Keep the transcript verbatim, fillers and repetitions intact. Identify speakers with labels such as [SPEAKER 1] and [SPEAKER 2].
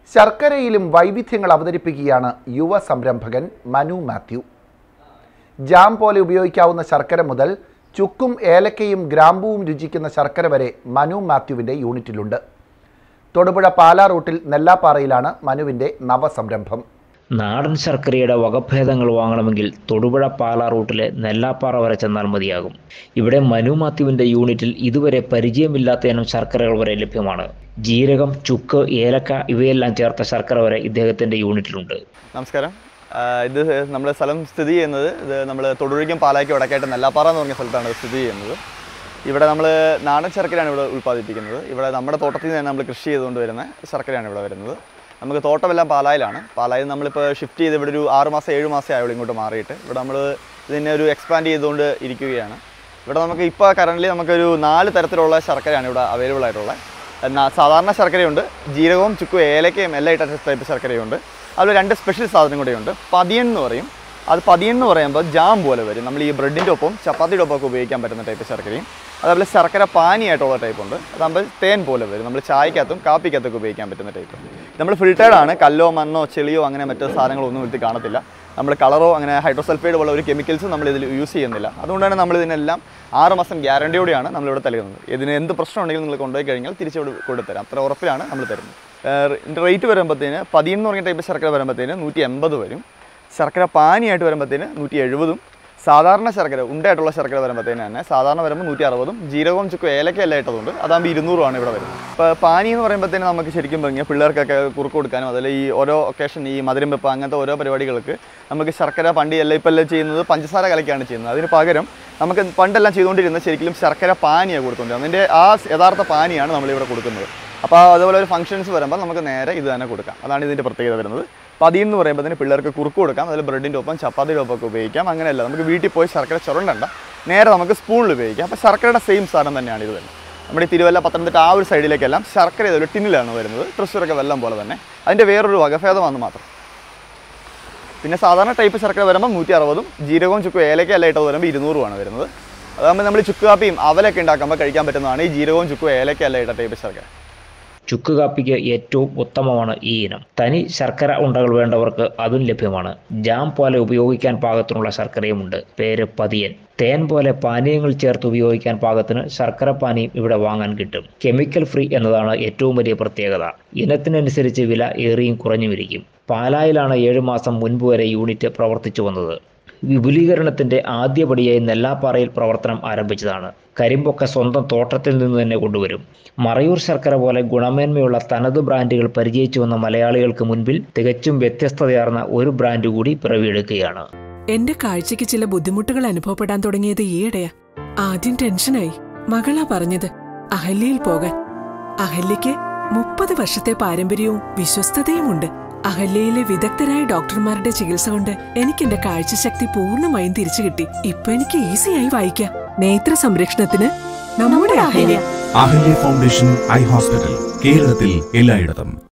[SPEAKER 1] ശർക്കരയിലും വൈവിധ്യങ്ങൾ അവതരിപ്പിക്കുകയാണ് യുവ സംരംഭകൻ മനു മാത്യു. ജാം പോലെ ഉപയോഗിക്കാവുന്ന ശർക്കര മുതൽ ചുക്കും ഏലക്കയും ഗ്രാമ്പൂവും രുചിക്കുന്ന ശർക്കര വരെ മനു മാത്യുവിൻ്റെ യൂണിറ്റിലുണ്ട്. തൊടുപുഴ പാലാ റൂട്ടിൽ നെല്ലാപ്പാറയിലാണ് മനുവിൻ്റെ നവസംരംഭം.
[SPEAKER 2] നാടൻ ശർക്കരയുടെ വകഭേദങ്ങൾ വാങ്ങണമെങ്കിൽ തൊടുപുഴ പാലാ റൂട്ടിലെ നെല്ലാപ്പാറ വരെ ചെന്നാൽ മതിയാകും. ഇവിടെ മനു മാത്യുവിൻ്റെ യൂണിറ്റിൽ ഇതുവരെ പരിചയമില്ലാത്ത ഇനം ശർക്കരകൾ വരെ ലഭ്യമാണ്. ജീരകം, ചുക്ക്, ഏലക്ക ഇവയെല്ലാം ചേർത്ത ശർക്കര വരെ ഇദ്ദേഹത്തിൻ്റെ യൂണിറ്റിലുണ്ട്.
[SPEAKER 3] നമസ്കാരം. ഇത് നമ്മുടെ സ്ഥലം സ്ഥിതി ചെയ്യുന്നത് ഇത് നമ്മൾ തൊടുപുഴയ്ക്കും പാലായ്ക്കും ഇടയ്ക്കായിട്ട് നെല്ലാപ്പാറ എന്ന് പറഞ്ഞ സ്ഥലത്താണ് സ്ഥിതി ചെയ്യുന്നത്. ഇവിടെ നമ്മൾ നാടൻ ശർക്കരയാണ് ഇവിടെ ഉൽപ്പാദിപ്പിക്കുന്നത്. ഇവിടെ നമ്മുടെ തോട്ടത്തിൽ നിന്ന് നമ്മൾ കൃഷി ചെയ്തുകൊണ്ട് വരുന്ന ശർക്കരയാണ് ഇവിടെ വരുന്നത്. നമുക്ക് തോട്ടമെല്ലാം പാലായിലാണ്. പാലായിൽ നമ്മളിപ്പോൾ ഷിഫ്റ്റ് ചെയ്ത് ഇവിടെ ഒരു ആറ് മാസം ഏഴ് മാസം ആയുള്ളൂ ഇങ്ങോട്ട് മാറിയിട്ട്. ഇവിടെ നമ്മൾ ഇതിനെ ഒരു എക്സ്പാൻഡ് ചെയ്തുകൊണ്ട് ഇരിക്കുകയാണ്. ഇവിടെ നമുക്ക് ഇപ്പോൾ കറൻ്റ്ലി നമുക്കൊരു നാല് തരത്തിലുള്ള ശർക്കരയാണ് ഇവിടെ അവൈലബിൾ ആയിട്ടുള്ളത്. സാധാരണ ശർക്കരയുണ്ട്, ജീരകവും ചുക്കും ഏലക്കയും എല്ലാം ഇട്ട ടൈപ്പ് ശർക്കരയുണ്ട്. അതിൽ രണ്ട് സ്പെഷ്യൽ സാധനം കൂടെയുണ്ട്. പതിയൻ എന്ന് പറയും. അത് പതിയൻ എന്ന് പറയുമ്പോൾ ജാം പോലെ വരും. നമ്മൾ ഈ ബ്രെഡിൻ്റെ ഒപ്പം ചപ്പാത്തിയുടെ ഒപ്പം ഒക്കെ ഉപയോഗിക്കാൻ പറ്റുന്ന ടൈപ്പ് ശർക്കരയും. അതേപോലെ ശർക്കര പാനിയായിട്ടുള്ള ടൈപ്പുണ്ട്. അതാകുമ്പോൾ തേൻ പോലെ വരും. നമ്മൾ ചായക്കകത്തും കാപ്പിക്കകത്തൊക്കെ ഉപയോഗിക്കാൻ പറ്റുന്ന ടൈപ്പ്. നമ്മൾ ഫിൽറ്റേർഡാണ്. കല്ലോ മണ്ണോ ചെളിയോ അങ്ങനെ മറ്റു സാധനങ്ങളൊന്നും ഇതിൽ കാണത്തില്ല. നമ്മൾ കളറോ അങ്ങനെ ഹൈഡ്രോസൾഫൈഡ് പോലെ ഒരു കെമിക്കൽസും നമ്മൾ ഇതിൽ യൂസ് ചെയ്യുന്നില്ല. അതുകൊണ്ടാണ് നമ്മൾ ഇതിനെല്ലാം ആറ് മാസം ഗ്യാരണ്ടിയോടെയാണ് നമ്മളിവിടെ തരുന്നത്. ഇതിന് എന്ത് പ്രശ്നം ഉണ്ടെങ്കിലും നിങ്ങൾ കൊണ്ടുപോയി കഴിഞ്ഞാൽ തിരിച്ചിവിടെ കൊടുത്തരാം. അത്ര ഉറപ്പിലാണ് നമ്മൾ തരുന്നത്. റേറ്റ് വരുമ്പോഴത്തേന് പതിയെന്ന് പറഞ്ഞ ടൈപ്പ് ശർക്കര വരുമ്പോഴത്തേന് നൂറ്റി എൺപത് വരും. ശർക്കര പാനിയായിട്ട് വരുമ്പോഴത്തേന് നൂറ്റി എഴുപതും സാധാരണ ശർക്കര ഉണ്ടായിട്ടുള്ള ശർക്കര വരുമ്പോഴത്തേന് തന്നെ സാധാരണ വരുമ്പോൾ നൂറ്റി അറുപതും ജീരകവും ചുക്കും ഏലക്ക എല്ലാം ഇട്ടതുകൊണ്ട് അതാകുമ്പോൾ ഇരുന്നൂറുമാണ് ഇവിടെ വരുന്നത്. ഇപ്പോൾ പാനി എന്ന് പറയുമ്പോഴത്തേന് നമുക്ക് ശരിക്കും പറഞ്ഞാൽ പിള്ളേർക്കൊക്കെ കുറുക്ക് കൊടുക്കാനും അതിൽ ഈ ഓരോ ഒക്കേഷൻ ഈ മധുരം വെപ്പ് അങ്ങനത്തെ ഓരോ പരിപാടികൾക്ക് നമുക്ക് ശർക്കര പണ്ട് എല്ലാം ഇപ്പോൾ എല്ലാം ചെയ്യുന്നത് പഞ്ചസാര കലക്കിയാണ് ചെയ്യുന്നത്. അതിന് പകരം നമുക്ക് പണ്ടെല്ലാം ചെയ്തുകൊണ്ടിരുന്നത് ശരിക്കും ശർക്കര പാനിയാണ് കൊടുത്തുകൊണ്ടിരുന്നത്. അതിൻ്റെ ആ യഥാർത്ഥ പാനിയാണ് നമ്മളിവിടെ കൊടുക്കുന്നത്. അപ്പോൾ അതുപോലെ ഒരു ഫംഗ്ഷൻസ് വരുമ്പോൾ നമുക്ക് നേരെ ഇത് തന്നെ കൊടുക്കാം. അതാണ് ഇതിൻ്റെ പ്രത്യേകത വരുന്നത്. പതിയെന്ന് എന്ന് പറയുമ്പോൾ തന്നെ പിള്ളേർക്ക് കുറുക്ക് കൊടുക്കാം. അതിൽ ബ്രെഡിൻ്റെ ഒപ്പം ചപ്പാത്തിയുടെ ഒപ്പം ഒക്കെ ഉപയോഗിക്കാം. അങ്ങനെയല്ല, നമുക്ക് വീട്ടിൽ പോയി ശർക്കര ചുരണ്ടണ്ട, നേരെ നമുക്ക് സ്പൂണിൽ ഉപയോഗിക്കാം. അപ്പോൾ ശർക്കരയുടെ സെയിം സാധനം തന്നെയാണ് ഇത് തന്നെ. നമ്മുടെ ഈ തിരുവല്ല, പത്തനംതിട്ട ആ ഒരു സൈഡിലേക്കെല്ലാം ശർക്കര ഇതൊരു ടിന്നിലാണ് വരുന്നത്. തൃശ്ശൂരൊക്കെ വെള്ളം പോലെ തന്നെ. അതിൻ്റെ വേറൊരു വകഭേദമാണ് മാത്രം. പിന്നെ സാധാരണ ടൈപ്പ് ശർക്കര വരുമ്പോൾ നൂറ്റി അറുപതും ജീരകവും ചുക്കും ഏലക്ക എല്ലാം ഇട്ടത് വരുമ്പോൾ ഇരുന്നൂറുമാണ് വരുന്നത്. അതാകുമ്പോൾ നമ്മൾ ചുക്ക് കാപ്പിയും അവലൊക്കെ ഉണ്ടാക്കുമ്പോൾ കഴിക്കാൻ പറ്റുന്നതാണ് ഈ ജീരകവും ചുക്കും ഏലക്ക എല്ലാം ഇട്ട ടൈപ്പ് ശർക്കര.
[SPEAKER 2] ചുക്ക് കാപ്പിക്ക് ഏറ്റവും ഉത്തമമാണ് ഈ ഇനം. തനി ശർക്കര ഉണ്ടകൾ വേണ്ടവർക്ക് അതും ലഭ്യമാണ്. ജാം പോലെ ഉപയോഗിക്കാൻ പാകത്തിനുള്ള ശർക്കരയുമുണ്ട്. പേര് പതിയൻ. തേൻ പോലെ പാനീയങ്ങൾ ചേർത്ത് ഉപയോഗിക്കാൻ പാകത്തിന് ശർക്കര പാനിയും ഇവിടെ വാങ്ങാൻ കിട്ടും. കെമിക്കൽ ഫ്രീ എന്നതാണ് ഏറ്റവും വലിയ പ്രത്യേകത. ഇനത്തിനനുസരിച്ച് വില ഏറിയും കുറഞ്ഞുമിരിക്കും. പാലായിലാണ് ഏഴു മാസം മുൻപ് വരെ യൂണിറ്റ് പ്രവർത്തിച്ചു വന്നത്. വിപുലീകരണത്തിന്റെ ആദ്യപടിയായി നെല്ലാപ്പാറയിൽ പ്രവർത്തനം ആരംഭിച്ചതാണ്. കരിമ്പൊക്കെ സ്വന്തം തോട്ടത്തിൽ നിന്ന് തന്നെ കൊണ്ടുവരും. മറയൂർ ശർക്കര പോലെ ഗുണമേന്മയുള്ള തനത് ബ്രാൻഡുകൾ പരിചയിച്ചു വന്ന മലയാളികൾക്ക് മുൻപിൽ തികച്ചും വ്യത്യസ്തതയാർന്ന ഒരു ബ്രാൻഡ് കൂടി പിറവിയെടുക്കുകയാണ്.
[SPEAKER 4] എന്റെ കാഴ്ചയ്ക്ക് ചില ബുദ്ധിമുട്ടുകൾ അനുഭവപ്പെടാൻ തുടങ്ങിയത് ഈയിടെയാ. ആദ്യം ടെൻഷനായി. മകളാ പറഞ്ഞത് അഹല്യയിൽ പോകാൻ. അഹല്യയ്ക്ക് മുപ്പത് വർഷത്തെ പാരമ്പര്യവും വിശ്വസ്തതയുമുണ്ട്. അഹല്യയിലെ വിദഗ്ധരായ ഡോക്ടർമാരുടെ ചികിത്സ കൊണ്ട് എനിക്ക് എന്റെ കാഴ്ചശക്തി പൂർണ്ണമായും തിരിച്ചു കിട്ടി. ഇപ്പൊ എനിക്ക് ഈസിയായി വായിക്കാം. നേത്ര സംരക്ഷണത്തിന് നമ്മുടെ Ahalya.
[SPEAKER 5] Ahalya foundation eye hospital കേരളത്തിൽ എല്ലായിടത്തും.